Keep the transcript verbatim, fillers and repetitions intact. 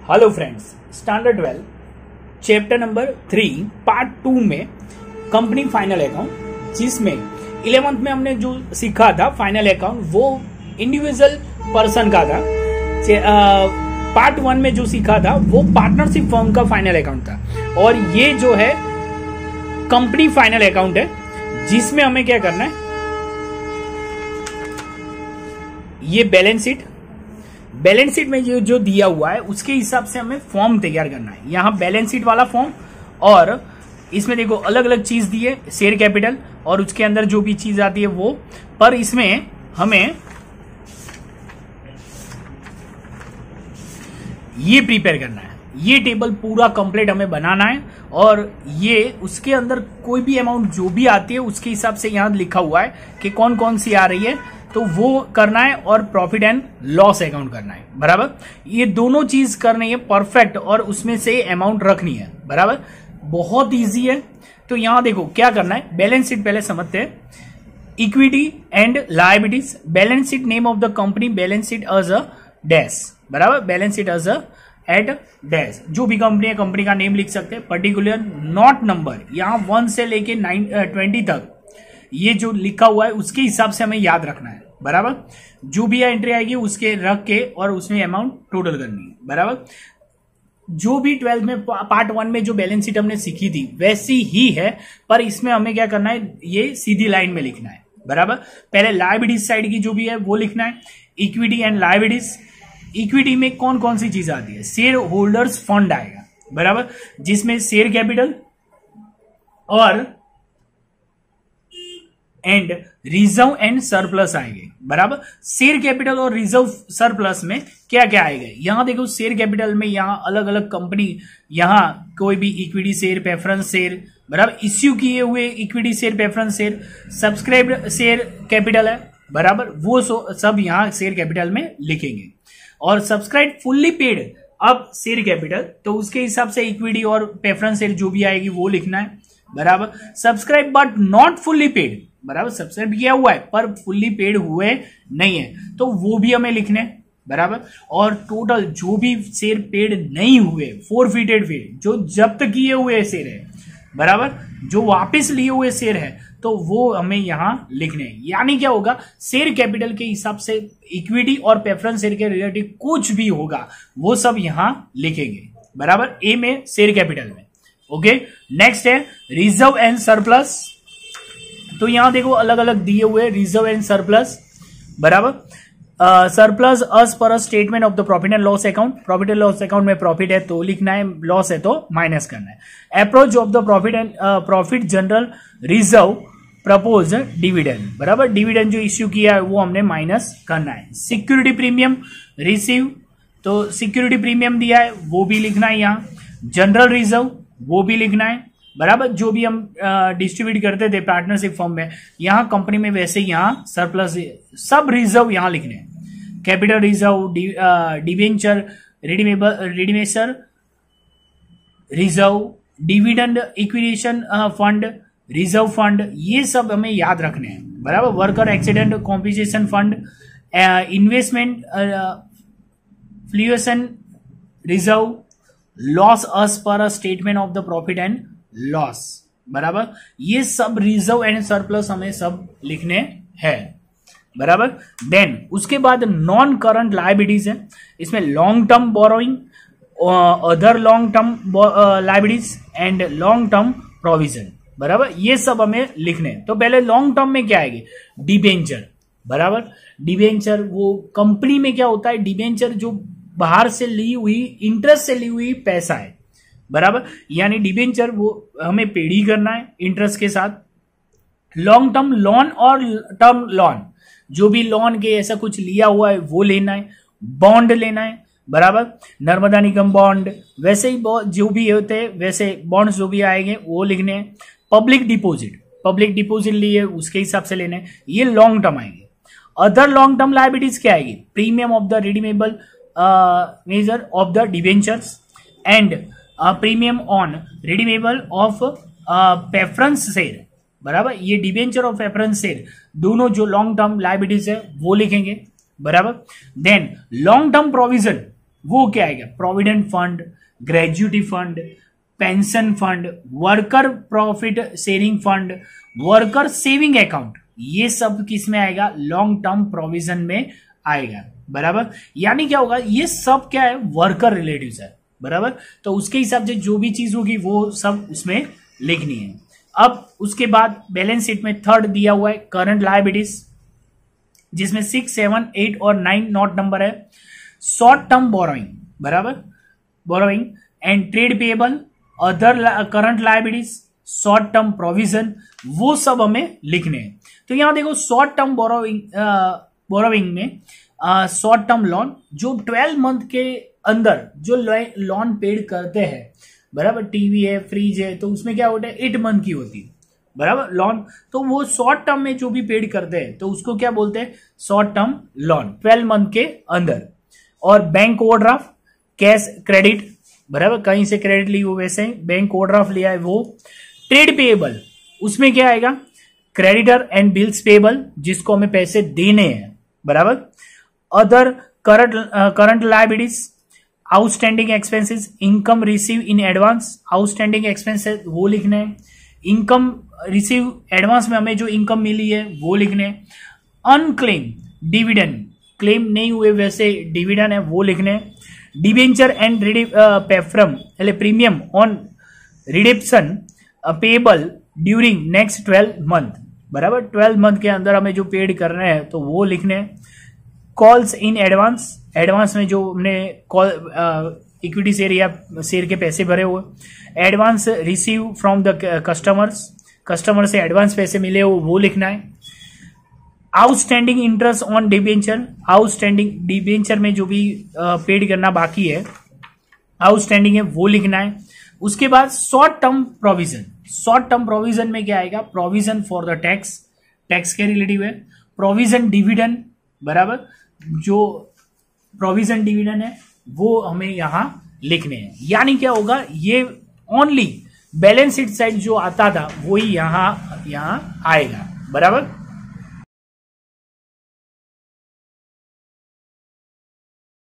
Hello friends, standard twelve chapter number three part two में company final account, जिसमें eleventh में हमने जो सीखा था फाइनल अकाउंट वो इंडिविजुअल पर्सन का था। पार्ट वन में जो सीखा था वो पार्टनरशिप फर्म का फाइनल अकाउंट था, और ये जो है कंपनी फाइनल अकाउंट है, जिसमें हमें क्या करना है, ये बैलेंस शीट बैलेंस शीट में जो जो दिया हुआ है उसके हिसाब से हमें फॉर्म तैयार करना है। यहां बैलेंस शीट वाला फॉर्म, और इसमें देखो अलग अलग चीज दी है, शेयर कैपिटल और उसके अंदर जो भी चीज आती है वो, पर इसमें हमें ये प्रिपेयर करना है। ये टेबल पूरा कंप्लीट हमें बनाना है, और ये उसके अंदर कोई भी अमाउंट जो भी आती है उसके हिसाब से यहां लिखा हुआ है कि कौन कौन सी आ रही है, तो वो करना है, और प्रॉफिट एंड लॉस अकाउंट करना है। बराबर, ये दोनों चीज करनी है परफेक्ट, और उसमें से अमाउंट रखनी है। बराबर, बहुत इजी है। तो यहां देखो क्या करना है, बैलेंस शीट पहले समझते हैं। Equity and liabilities, balance sheet name of the company, balance sheet as a dash. बराबर, balance sheet as a at dash, जो भी कंपनी है कंपनी का नेम लिख सकते हैं, पर्टिकुलर नॉट नंबर, यहां वन से लेके नाइन ट्वेंटी तक ये जो लिखा हुआ है उसके हिसाब से हमें याद रखना है। बराबर, जो भी एंट्री आएगी उसके रख के और उसमें अमाउंट टोटल करनी है। बराबर, जो भी ट्वेल्थ में पार्ट वन में जो बैलेंस शीट हमने सीखी थी वैसी ही है, पर इसमें हमें क्या करना है, ये सीधी लाइन में लिखना है। बराबर, पहले लायबिलिटीज साइड की जो भी है वो लिखना है, इक्विटी एंड लायबिलिटीज। इक्विटी में कौन कौन सी चीज आती है, शेयर होल्डर्स फंड आएगा। बराबर, जिसमें शेयर कैपिटल और एंड रिजर्व एंड सरप्लस आएंगे। बराबर, शेयर कैपिटल और रिजर्व सरप्लस में क्या क्या आएगा, यहां देखो शेयर कैपिटल में यहां अलग अलग कंपनी, यहां कोई भी इक्विटी शेयर, प्रेफरेंस शेयर, बराबर, इश्यू किए हुए equity share, preference share, subscribed share capital है। बराबर, वो सब यहां शेयर कैपिटल में लिखेंगे। और सब्सक्राइब फुल्ली पेड अब शेयर कैपिटल, तो उसके हिसाब से इक्विटी और प्रेफरेंस शेयर जो भी आएगी वो लिखना है। बराबर, subscribe but not fully paid, बराबर, सब्सक्राइब किया हुआ है पर फुल्ली पेड हुए नहीं है, तो वो भी हमें लिखने। बराबर, और टोटल जो भी शेयर पेड नहीं हुए, फोरफिटेड शेयर, जो जब्त किए हुए शेयर है, बराबर, जो वापस लिए हुए शेयर है, तो वो हमें यहां लिखने हैं। यानी क्या होगा, शेयर कैपिटल के हिसाब से इक्विटी और प्रेफरेंस शेयर के रिलेटिव कुछ भी होगा वो सब यहां लिखेंगे। बराबर, ए में शेयर कैपिटल में। ओके, नेक्स्ट है रिजर्व एंड सरप्लस। तो यहां देखो अलग अलग दिए हुए रिजर्व एंड सरप्लस। बराबर, surplus as per a statement of the profit and loss account, profit and loss account में प्रॉफिट है तो लिखना है, लॉस है तो माइनस करना है। Approach of the profit and profit general reserve propose dividend. बराबर, डिविडेंड जो इश्यू किया है वो हमने माइनस करना है। सिक्योरिटी प्रीमियम रिसीव, तो सिक्योरिटी प्रीमियम दिया है वो भी लिखना है यहां। जनरल रिजर्व वो भी लिखना है। बराबर, जो भी हम डिस्ट्रीब्यूट करते थे पार्टनरशिप फॉर्म में, यहां कंपनी में वैसे यहां सरप्लस, सब रिजर्व यहां लिखने हैं। Capital reserve, debenture, redeemable redemption reserve, dividend equalisation fund, reserve fund, ये सब हमें याद रखने हैं। बराबर, worker accident competition fund, investment fluctuation reserve, loss as per statement of the profit and loss. बराबर, ये सब रिजर्व एंड सरप्लस हमें सब लिखने हैं। बराबर, देन उसके बाद नॉन करंट लायबिलिटीज है, इसमें long term borrowing, other long term liabilities and long term provision. बराबर, ये सब हमें लिखने हैं। तो पहले लॉन्ग टर्म में क्या आएगी, डिबेंचर। बराबर, डिबेंचर वो कंपनी में क्या होता है, डिबेंचर जो बाहर से ली हुई, इंटरेस्ट से ली हुई पैसा है। बराबर, यानी डिबेंचर वो हमें पेड ही करना है इंटरेस्ट के साथ। लॉन्ग टर्म लोन और टर्म लोन, जो भी लोन के ऐसा कुछ लिया हुआ है वो लेना है। बॉन्ड लेना है। बराबर, नर्मदा निगम बॉन्ड, वैसे ही जो भी होते हैं वैसे बॉन्ड्स जो भी आएंगे वो लिखने हैं। पब्लिक डिपोजिट, पब्लिक डिपोजिट लिए उसके हिसाब से लेने, ये लॉन्ग टर्म आएंगे। अदर लॉन्ग टर्म लायबिलिटीज क्या आएगी, premium of the redeemable major of the debentures and premium on redeemable of preference share. बराबर, ये डिवेंचर और प्रेफरेंस शेयर दोनों जो लॉन्ग टर्म लायबिलिटीज है वो लिखेंगे। बराबर, देन लॉन्ग टर्म प्रोविजन, वो क्या आएगा, provident fund, gratuity fund, pension fund, worker profit sharing fund, worker saving account, ये सब किस में आएगा, लॉन्ग टर्म प्रोविजन में आएगा। बराबर, यानी क्या होगा, ये सब क्या है, वर्कर रिलेटिव्स है। बराबर, तो उसके हिसाब से जो भी चीज होगी वो सब उसमें लिखनी है। अब उसके बाद बैलेंस शीट में थर्ड दिया हुआ है करंट लायबिलिटीज, जिसमें सिक्स सेवन एट और नाइन नोट नंबर है। शॉर्ट टर्म बोरोइंग, बराबर, borrowing and trade payable, other current liabilities, short term provision, वो सब हमें लिखने हैं। तो यहां देखो शॉर्ट टर्म बोरोइंग बोरोइंग में शॉर्ट टर्म लोन जो ट्वेल्व मंथ के अंदर जो लोन पेड करते हैं, बराबर, टीवी है, फ्रिज है, तो उसमें क्या होता है, एट मंथ की होती है, बराबर, लोन। तो वो शॉर्ट टर्म में जो भी पेड करते हैं तो उसको क्या बोलते हैं, short term loan, twelve month के अंदर। और बैंक ओवरड्राफ्ट, कैश क्रेडिट, बराबर, कहीं से क्रेडिट ली हो वैसे बैंक ओवरड्राफ्ट लिया है वो। ट्रेड पेएबल, उसमें क्या आएगा, क्रेडिटर एंड बिल्स पेएबल, जिसको हमें पैसे देने हैं, बराबर। Other current current liabilities, outstanding expenses, income receive in advance, outstanding expenses वो लिखने हैं। इनकम रिसीव एडवांस में हमें जो इनकम मिली है वो लिखने हैं। अनक्लेम डिविडेंड, क्लेम नहीं हुए वैसे डिविडेंड है वो लिखने हैं। डिबेंचर एंड पेफ्रम એટલે premium on redemption payable during next twelve month, बराबर, ट्वेल्व मंथ के अंदर हमें जो पेड कर रहे हैं तो वो लिखने हैं। कॉल्स इन एडवांस, एडवांस में जो हमने कॉल इक्विटी शेयर या शेयर के पैसे भरे हुए। Advance receive from the customers, customer से एडवांस पैसे मिले हो वो लिखना है। Outstanding interest on debenture, outstanding debenture में जो भी पेड करना बाकी है, आउटस्टैंडिंग है वो लिखना है। उसके बाद short term provision, short term provision में क्या आएगा, provision for the tax, tax के रिलेटिव है। प्रोविजन डिविडेंड, बराबर, जो प्रोविजन डिविडेंड है वो हमें यहां लिखने हैं। यानी क्या होगा, ये ओनली बैलेंस शीट साइड जो आता था वही यहां यहां आएगा, बराबर।